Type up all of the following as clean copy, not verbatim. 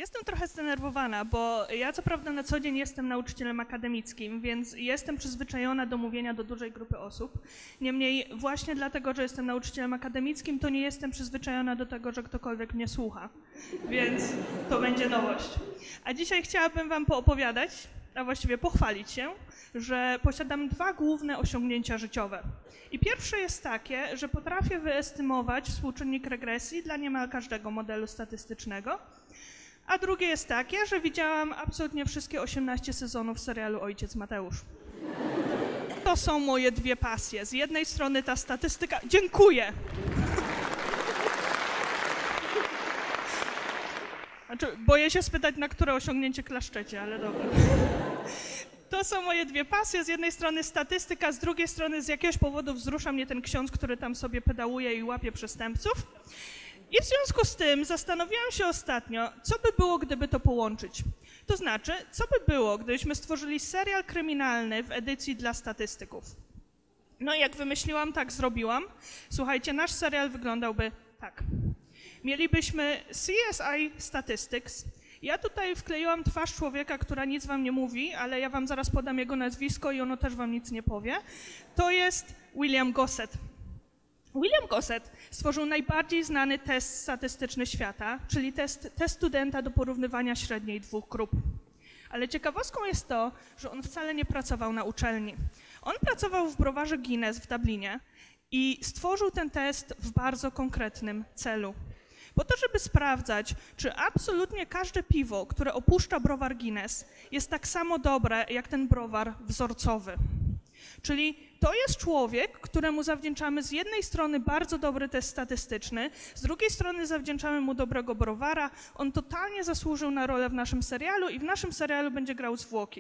Jestem trochę zdenerwowana, bo ja co prawda na co dzień jestem nauczycielem akademickim, więc jestem przyzwyczajona do mówienia do dużej grupy osób. Niemniej właśnie dlatego, że jestem nauczycielem akademickim, to nie jestem przyzwyczajona do tego, że ktokolwiek mnie słucha. Więc to będzie nowość. A dzisiaj chciałabym wam poopowiadać, a właściwie pochwalić się, że posiadam dwa główne osiągnięcia życiowe. I pierwsze jest takie, że potrafię wyestymować współczynnik regresji dla niemal każdego modelu statystycznego. A drugie jest takie, że widziałam absolutnie wszystkie 18 sezonów serialu Ojciec Mateusz. To są moje dwie pasje. Z jednej strony ta statystyka... Dziękuję! Znaczy, boję się spytać, na które osiągnięcie klaszczecie, ale dobra. To są moje dwie pasje. Z jednej strony statystyka, z drugiej strony z jakiegoś powodu wzrusza mnie ten ksiądz, który tam sobie pedałuje i łapie przestępców. I w związku z tym zastanowiłam się ostatnio, co by było, gdyby to połączyć. To znaczy, co by było, gdybyśmy stworzyli serial kryminalny w edycji dla statystyków. No i jak wymyśliłam, tak zrobiłam. Słuchajcie, nasz serial wyglądałby tak. Mielibyśmy CSI Statistics. Ja tutaj wkleiłam twarz człowieka, która nic wam nie mówi, ale ja wam zaraz podam jego nazwisko i ono też wam nic nie powie. To jest William Gossett. William Gossett stworzył najbardziej znany test statystyczny świata, czyli test studenta do porównywania średniej dwóch grup. Ale ciekawostką jest to, że on wcale nie pracował na uczelni. On pracował w browarze Guinness w Dublinie i stworzył ten test w bardzo konkretnym celu. Po to, żeby sprawdzać, czy absolutnie każde piwo, które opuszcza browar Guinness, jest tak samo dobre jak ten browar wzorcowy. Czyli to jest człowiek, któremu zawdzięczamy z jednej strony bardzo dobry test statystyczny, z drugiej strony zawdzięczamy mu dobrego browara. On totalnie zasłużył na rolę w naszym serialu i w naszym serialu będzie grał zwłoki.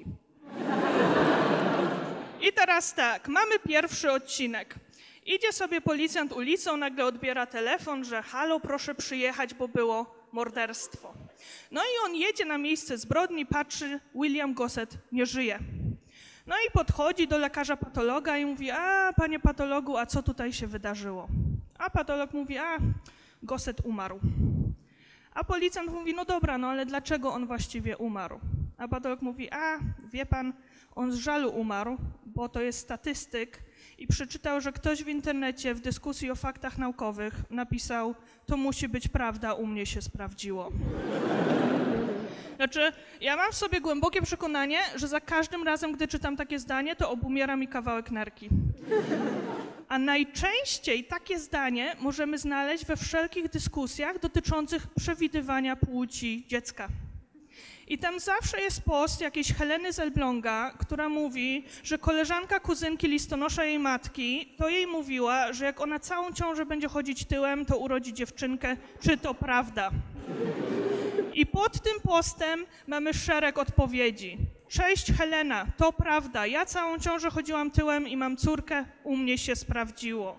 I teraz tak, mamy pierwszy odcinek. Idzie sobie policjant ulicą, nagle odbiera telefon, że halo, proszę przyjechać, bo było morderstwo. No i on jedzie na miejsce zbrodni, patrzy, William Gossett nie żyje. No i podchodzi do lekarza patologa i mówi, a panie patologu, a co tutaj się wydarzyło? A patolog mówi, a Gossett umarł. A policjant mówi, no dobra, no ale dlaczego on właściwie umarł? A patolog mówi, a wie pan, on z żalu umarł, bo to jest statystyk i przeczytał, że ktoś w internecie w dyskusji o faktach naukowych napisał, to musi być prawda, u mnie się sprawdziło. Znaczy, ja mam w sobie głębokie przekonanie, że za każdym razem, gdy czytam takie zdanie, to obumiera mi kawałek nerki. A najczęściej takie zdanie możemy znaleźć we wszelkich dyskusjach dotyczących przewidywania płci dziecka. I tam zawsze jest post jakiejś Heleny z Elbląga, która mówi, że koleżanka kuzynki listonosza jej matki, to jej mówiła, że jak ona całą ciążę będzie chodzić tyłem, to urodzi dziewczynkę. Czy to prawda? I pod tym postem mamy szereg odpowiedzi. Cześć Helena, to prawda, ja całą ciążę chodziłam tyłem i mam córkę, u mnie się sprawdziło.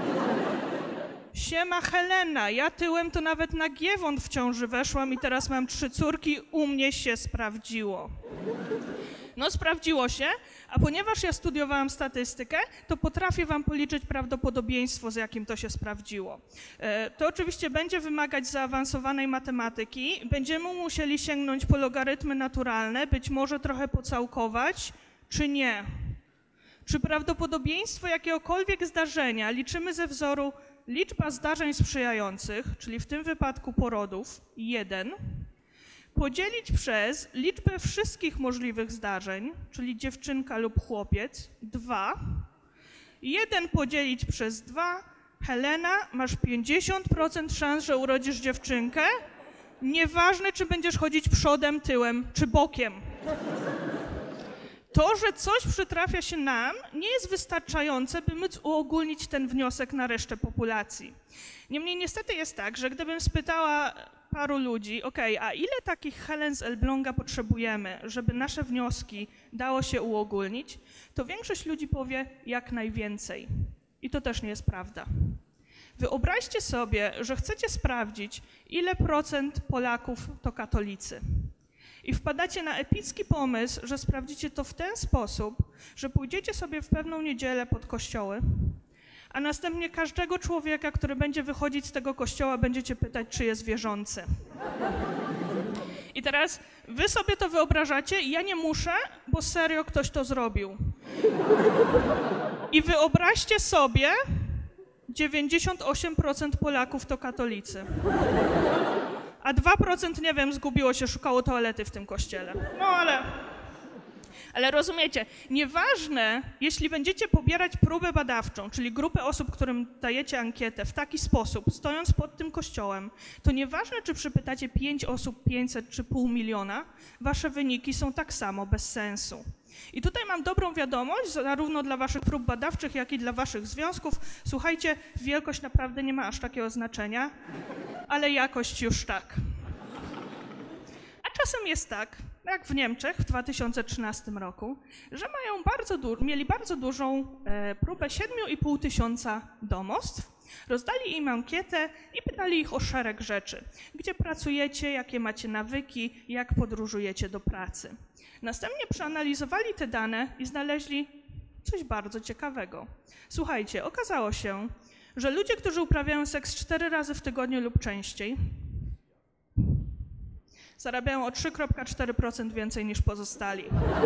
Siema Helena, ja tyłem to nawet na Giewont w ciąży weszłam i teraz mam 3 córki, u mnie się sprawdziło. No sprawdziło się, a ponieważ ja studiowałam statystykę, to potrafię wam policzyć prawdopodobieństwo, z jakim to się sprawdziło. To oczywiście będzie wymagać zaawansowanej matematyki, będziemy musieli sięgnąć po logarytmy naturalne, być może trochę pocałkować, czy nie. Czy prawdopodobieństwo jakiegokolwiek zdarzenia liczymy ze wzoru liczba zdarzeń sprzyjających, czyli w tym wypadku porodów, 1, podzielić przez liczbę wszystkich możliwych zdarzeń, czyli dziewczynka lub chłopiec, 2, 1 podzielić przez 2, Helena, masz 50% szans, że urodzisz dziewczynkę, nieważne, czy będziesz chodzić przodem, tyłem czy bokiem. To, że coś przytrafia się nam, nie jest wystarczające, by móc uogólnić ten wniosek na resztę populacji. Niemniej niestety jest tak, że gdybym spytała paru ludzi, a ile takich Helen z Elbląga potrzebujemy, żeby nasze wnioski dało się uogólnić, to większość ludzi powie jak najwięcej. I to też nie jest prawda. Wyobraźcie sobie, że chcecie sprawdzić, ile procent Polaków to katolicy. I wpadacie na epicki pomysł, że sprawdzicie to w ten sposób, że pójdziecie sobie w pewną niedzielę pod kościoły, a następnie każdego człowieka, który będzie wychodzić z tego kościoła, będziecie pytać, czy jest wierzący. I teraz wy sobie to wyobrażacie, ja nie muszę, bo serio ktoś to zrobił. I wyobraźcie sobie, 98% Polaków to katolicy. A 2%, nie wiem, zgubiło się, szukało toalety w tym kościele. No ale rozumiecie, nieważne, jeśli będziecie pobierać próbę badawczą, czyli grupę osób, którym dajecie ankietę w taki sposób, stojąc pod tym kościołem, to nieważne, czy przypytacie 5 osób, 500 czy pół miliona, wasze wyniki są tak samo bez sensu. I tutaj mam dobrą wiadomość, zarówno dla waszych prób badawczych, jak i dla waszych związków. Słuchajcie, wielkość naprawdę nie ma aż takiego znaczenia, ale jakość już tak. A czasem jest tak, jak w Niemczech w 2013 roku, że mieli bardzo dużą próbę 7,5 tysiąca domostw, rozdali im ankietę i pytali ich o szereg rzeczy. Gdzie pracujecie, jakie macie nawyki, jak podróżujecie do pracy. Następnie przeanalizowali te dane i znaleźli coś bardzo ciekawego. Słuchajcie, okazało się, że ludzie, którzy uprawiają seks 4 razy w tygodniu lub częściej, zarabiają o 3,4% więcej niż pozostali.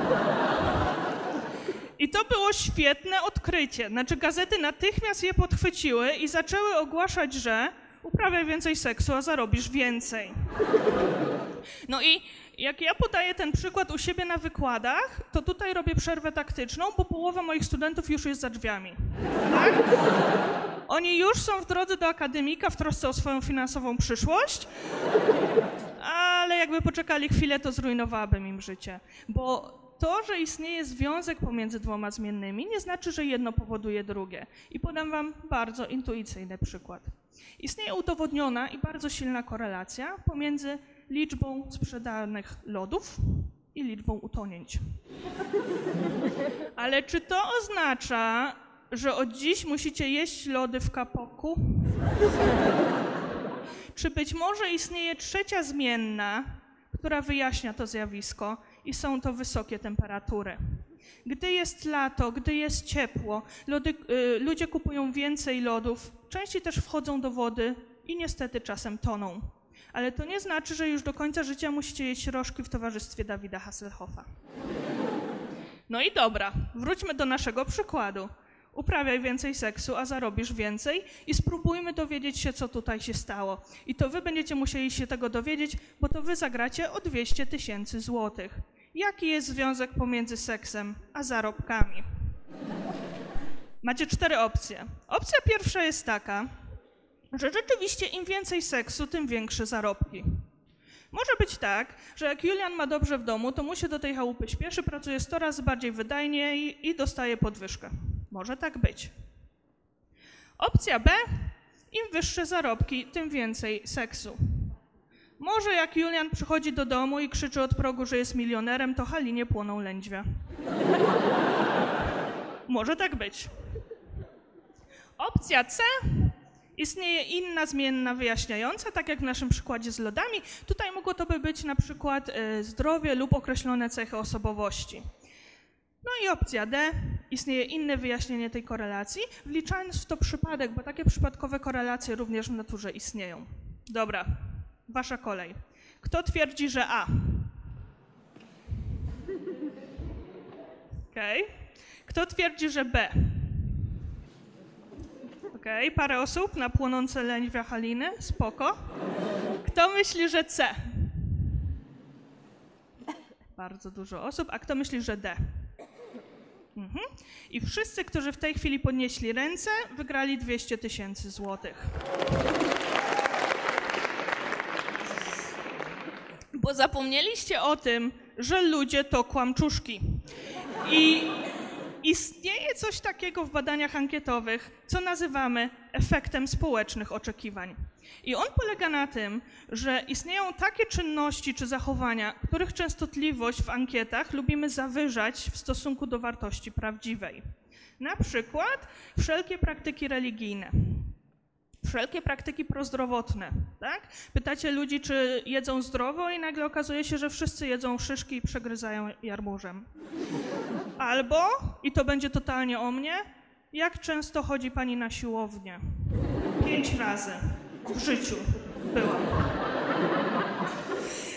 I to było świetne odkrycie. Znaczy gazety natychmiast je podchwyciły i zaczęły ogłaszać, że uprawiaj więcej seksu, a zarobisz więcej. No i jak ja podaję ten przykład u siebie na wykładach, to tutaj robię przerwę taktyczną, bo połowa moich studentów już jest za drzwiami. Tak? Oni już są w drodze do akademika w trosce o swoją finansową przyszłość, ale jakby poczekali chwilę, to zrujnowałabym im życie. Bo to, że istnieje związek pomiędzy dwoma zmiennymi, nie znaczy, że jedno powoduje drugie. I podam wam bardzo intuicyjny przykład. Istnieje udowodniona i bardzo silna korelacja pomiędzy liczbą sprzedanych lodów i liczbą utonięć. Ale czy to oznacza, że od dziś musicie jeść lody w kapoku? Czy być może istnieje trzecia zmienna, która wyjaśnia to zjawisko i są to wysokie temperatury? Gdy jest lato, gdy jest ciepło, ludzie kupują więcej lodów, częściej też wchodzą do wody i niestety czasem toną. Ale to nie znaczy, że już do końca życia musicie jeść rożki w towarzystwie Davida Hasselhoffa. No i dobra, wróćmy do naszego przykładu. Uprawiaj więcej seksu, a zarobisz więcej i spróbujmy dowiedzieć się, co tutaj się stało. I to wy będziecie musieli się tego dowiedzieć, bo to wy zagracie o 200 000 złotych. Jaki jest związek pomiędzy seksem a zarobkami? Macie 4 opcje. Opcja pierwsza jest taka, że rzeczywiście im więcej seksu, tym większe zarobki. Może być tak, że jak Julian ma dobrze w domu, to mu się do tej chałupy śpieszy, pracuje 100 razy bardziej wydajnie i dostaje podwyżkę. Może tak być. Opcja B, im wyższe zarobki, tym więcej seksu. Może jak Julian przychodzi do domu i krzyczy od progu, że jest milionerem, to Halinie płoną lędźwia. Może tak być. Opcja C, istnieje inna zmienna wyjaśniająca, tak jak w naszym przykładzie z lodami. Tutaj mogło to by być na przykład zdrowie lub określone cechy osobowości. No i opcja D, istnieje inne wyjaśnienie tej korelacji, wliczając w to przypadek, bo takie przypadkowe korelacje również w naturze istnieją. Dobra, wasza kolej. Kto twierdzi, że A? Okej. Kto twierdzi, że B? Okej, parę osób na płonące lędźwia Haliny, spoko. Kto myśli, że C? Bardzo dużo osób. A kto myśli, że D? I wszyscy, którzy w tej chwili podnieśli ręce, wygrali 200 000 złotych. Bo zapomnieliście o tym, że ludzie to kłamczuszki. I istnieje coś takiego w badaniach ankietowych, co nazywamy efektem społecznych oczekiwań. I on polega na tym, że istnieją takie czynności czy zachowania, których częstotliwość w ankietach lubimy zawyżać w stosunku do wartości prawdziwej. Na przykład wszelkie praktyki religijne, wszelkie praktyki prozdrowotne. Tak? Pytacie ludzi, czy jedzą zdrowo i nagle okazuje się, że wszyscy jedzą szyszki i przegryzają jarmużem. Albo, i to będzie totalnie o mnie, jak często chodzi pani na siłownię? 5 razy w życiu byłam.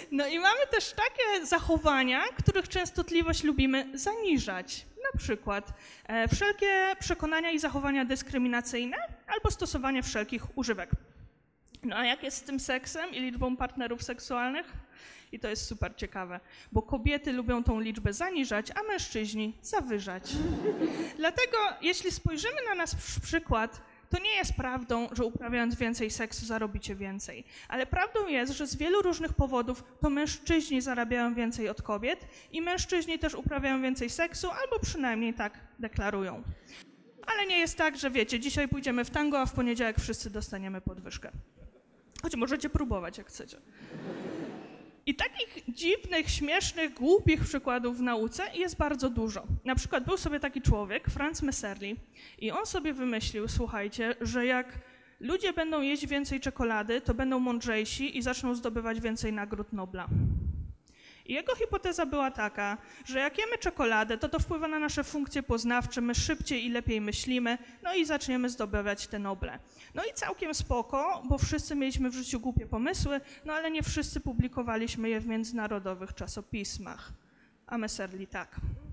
No i mamy też takie zachowania, których częstotliwość lubimy zaniżać. Na przykład wszelkie przekonania i zachowania dyskryminacyjne albo stosowanie wszelkich używek. No a jak jest z tym seksem i liczbą partnerów seksualnych? I to jest super ciekawe, bo kobiety lubią tą liczbę zaniżać, a mężczyźni zawyżać. Dlatego jeśli spojrzymy na nasz przykład, to nie jest prawdą, że uprawiając więcej seksu zarobicie więcej. Ale prawdą jest, że z wielu różnych powodów to mężczyźni zarabiają więcej od kobiet i mężczyźni też uprawiają więcej seksu, albo przynajmniej tak deklarują. Ale nie jest tak, że wiecie, dzisiaj pójdziemy w tango, a w poniedziałek wszyscy dostaniemy podwyżkę. Choć możecie próbować, jak chcecie. I takich dziwnych, śmiesznych, głupich przykładów w nauce jest bardzo dużo. Na przykład był sobie taki człowiek, Franz Messerli, i on sobie wymyślił, słuchajcie, że jak ludzie będą jeść więcej czekolady, to będą mądrzejsi i zaczną zdobywać więcej nagród Nobla. I jego hipoteza była taka, że jak jemy czekoladę, to wpływa na nasze funkcje poznawcze, my szybciej i lepiej myślimy, no i zaczniemy zdobywać te Noble. No i całkiem spoko, bo wszyscy mieliśmy w życiu głupie pomysły, no ale nie wszyscy publikowaliśmy je w międzynarodowych czasopismach. A Messerli tak.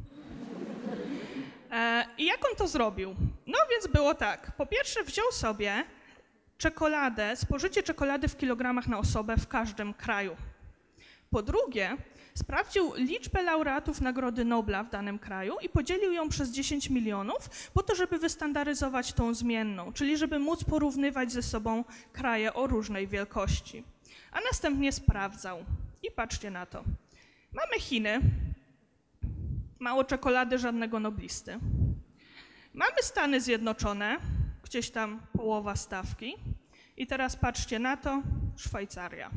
I jak on to zrobił? No więc było tak. Po pierwsze wziął sobie czekoladę, spożycie czekolady w kilogramach na osobę w każdym kraju. Po drugie, sprawdził liczbę laureatów Nagrody Nobla w danym kraju i podzielił ją przez 10 milionów po to, żeby wystandaryzować tą zmienną, czyli żeby móc porównywać ze sobą kraje o różnej wielkości. A następnie sprawdzał. I patrzcie na to. Mamy Chiny, mało czekolady, żadnego noblisty. Mamy Stany Zjednoczone, gdzieś tam połowa stawki. I teraz patrzcie na to, Szwajcaria.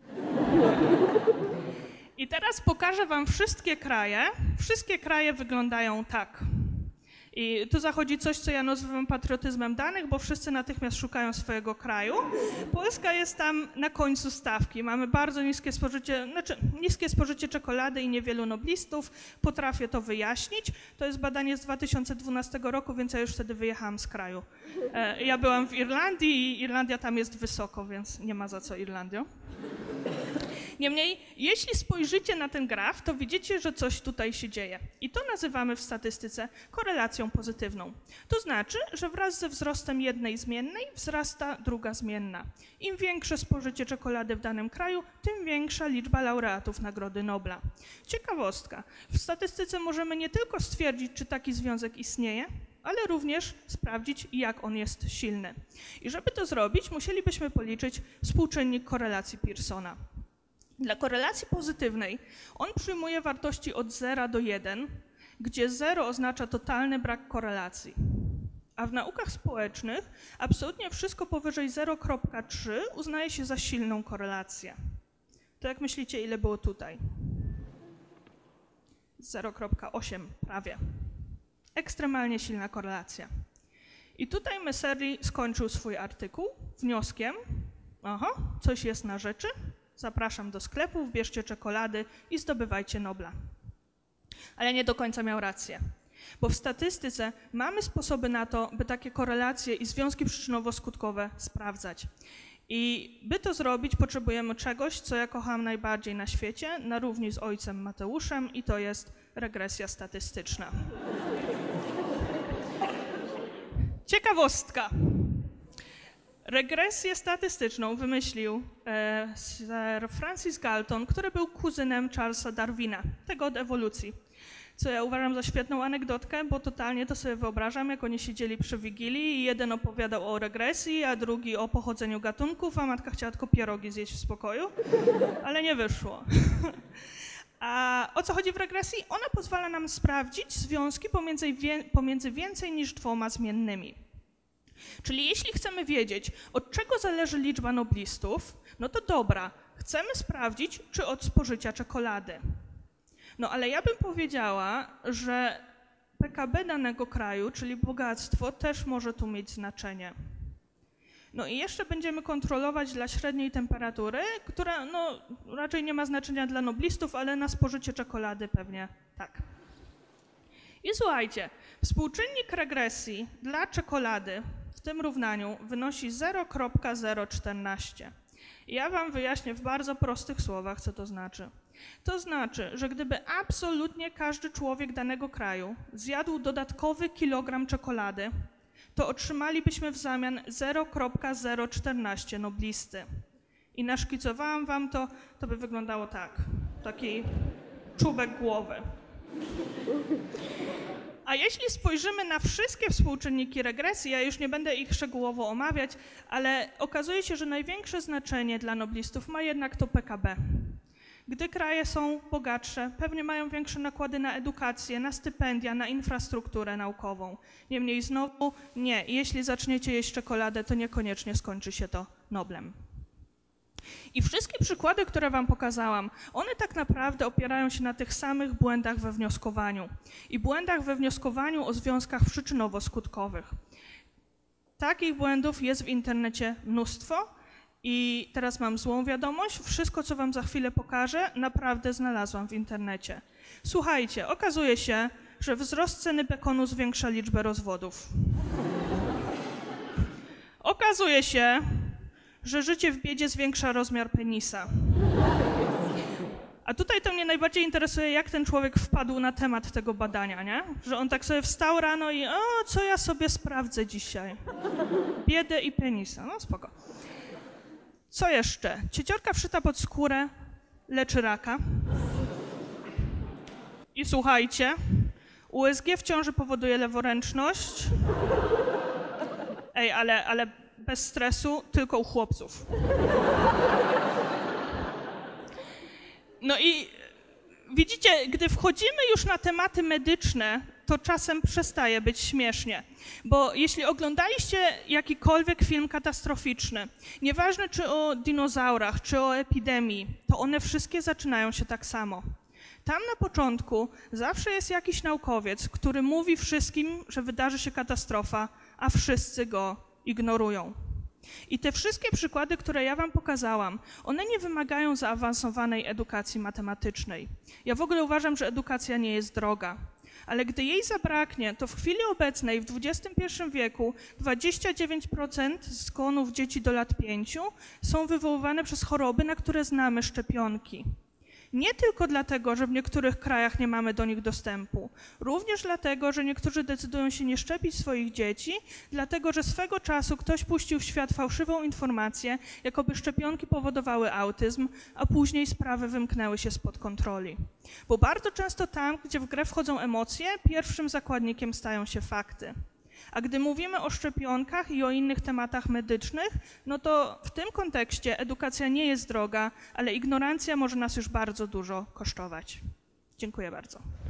I teraz pokażę wam wszystkie kraje. Wszystkie kraje wyglądają tak. I tu zachodzi coś, co ja nazywam patriotyzmem danych, bo wszyscy natychmiast szukają swojego kraju. Polska jest tam na końcu stawki. Mamy bardzo niskie spożycie czekolady i niewielu noblistów. Potrafię to wyjaśnić. To jest badanie z 2012 roku, więc ja już wtedy wyjechałam z kraju. Ja byłam w Irlandii i Irlandia tam jest wysoko, więc nie ma za co Irlandią. Niemniej, jeśli spojrzycie na ten graf, to widzicie, że coś tutaj się dzieje. I to nazywamy w statystyce korelacją pozytywną. To znaczy, że wraz ze wzrostem jednej zmiennej wzrasta druga zmienna. Im większe spożycie czekolady w danym kraju, tym większa liczba laureatów Nagrody Nobla. Ciekawostka. W statystyce możemy nie tylko stwierdzić, czy taki związek istnieje, ale również sprawdzić, jak on jest silny. I żeby to zrobić, musielibyśmy policzyć współczynnik korelacji Pearsona. Dla korelacji pozytywnej on przyjmuje wartości od 0 do 1, gdzie 0 oznacza totalny brak korelacji. A w naukach społecznych absolutnie wszystko powyżej 0,3 uznaje się za silną korelację. To jak myślicie, ile było tutaj? 0,8 prawie. Ekstremalnie silna korelacja. I tutaj Messerli skończył swój artykuł wnioskiem, coś jest na rzeczy, zapraszam do sklepów, bierzcie czekolady i zdobywajcie Nobla. Ale nie do końca miał rację, bo w statystyce mamy sposoby na to, by takie korelacje i związki przyczynowo-skutkowe sprawdzać. I by to zrobić, potrzebujemy czegoś, co ja kocham najbardziej na świecie, na równi z ojcem Mateuszem, i to jest regresja statystyczna. Ciekawostka. Regresję statystyczną wymyślił Sir Francis Galton, który był kuzynem Charlesa Darwina, tego od ewolucji. Co ja uważam za świetną anegdotkę, bo totalnie to sobie wyobrażam, jak oni siedzieli przy Wigilii i jeden opowiadał o regresji, a drugi o pochodzeniu gatunków, a matka chciała tylko pierogi zjeść w spokoju, ale nie wyszło. A o co chodzi w regresji? Ona pozwala nam sprawdzić związki pomiędzy więcej niż 2 zmiennymi. Czyli jeśli chcemy wiedzieć, od czego zależy liczba noblistów, no to dobra, chcemy sprawdzić, czy od spożycia czekolady. No ale ja bym powiedziała, że PKB danego kraju, czyli bogactwo, też może tu mieć znaczenie. No i jeszcze będziemy kontrolować dla średniej temperatury, która raczej nie ma znaczenia dla noblistów, ale na spożycie czekolady pewnie tak. I słuchajcie, współczynnik regresji dla czekolady w tym równaniu wynosi 0,014. Ja wam wyjaśnię w bardzo prostych słowach, co to znaczy. To znaczy, że gdyby absolutnie każdy człowiek danego kraju zjadł dodatkowy kilogram czekolady, to otrzymalibyśmy w zamian 0,014 noblisty. I naszkicowałam wam to by wyglądało tak. Taki czubek głowy. A jeśli spojrzymy na wszystkie współczynniki regresji, ja już nie będę ich szczegółowo omawiać, ale okazuje się, że największe znaczenie dla noblistów ma jednak to PKB. Gdy kraje są bogatsze, pewnie mają większe nakłady na edukację, na stypendia, na infrastrukturę naukową. Niemniej znowu nie, jeśli zaczniecie jeść czekoladę, to niekoniecznie skończy się to Noblem. I wszystkie przykłady, które wam pokazałam, one tak naprawdę opierają się na tych samych błędach we wnioskowaniu i błędach we wnioskowaniu o związkach przyczynowo-skutkowych. Takich błędów jest w internecie mnóstwo i teraz mam złą wiadomość, wszystko, co wam za chwilę pokażę, naprawdę znalazłam w internecie. Słuchajcie, okazuje się, że wzrost ceny bekonu zwiększa liczbę rozwodów. Okazuje się, że życie w biedzie zwiększa rozmiar penisa. A tutaj to mnie najbardziej interesuje, jak ten człowiek wpadł na temat tego badania, nie? Że on tak sobie wstał rano i co ja sobie sprawdzę dzisiaj? Biedę i penisa, no spoko. Co jeszcze? Cieciorka wszyta pod skórę leczy raka. I słuchajcie, USG w ciąży powoduje leworęczność. Ej, ale bez stresu, tylko u chłopców. No i widzicie, gdy wchodzimy już na tematy medyczne, to czasem przestaje być śmiesznie. Bo jeśli oglądaliście jakikolwiek film katastroficzny, nieważne czy o dinozaurach, czy o epidemii, to one wszystkie zaczynają się tak samo. Tam na początku zawsze jest jakiś naukowiec, który mówi wszystkim, że wydarzy się katastrofa, a wszyscy go ignorują. I te wszystkie przykłady, które ja wam pokazałam, one nie wymagają zaawansowanej edukacji matematycznej. Ja w ogóle uważam, że edukacja nie jest droga. Ale gdy jej zabraknie, to w chwili obecnej, w XXI wieku, 29% zgonów dzieci do lat 5 są wywoływane przez choroby, na które znamy szczepionki. Nie tylko dlatego, że w niektórych krajach nie mamy do nich dostępu, również dlatego, że niektórzy decydują się nie szczepić swoich dzieci, dlatego, że swego czasu ktoś puścił w świat fałszywą informację, jakoby szczepionki powodowały autyzm, a później sprawy wymknęły się spod kontroli. Bo bardzo często tam, gdzie w grę wchodzą emocje, pierwszym zakładnikiem stają się fakty. A gdy mówimy o szczepionkach i o innych tematach medycznych, no to w tym kontekście edukacja nie jest droga, ale ignorancja może nas już bardzo dużo kosztować. Dziękuję bardzo.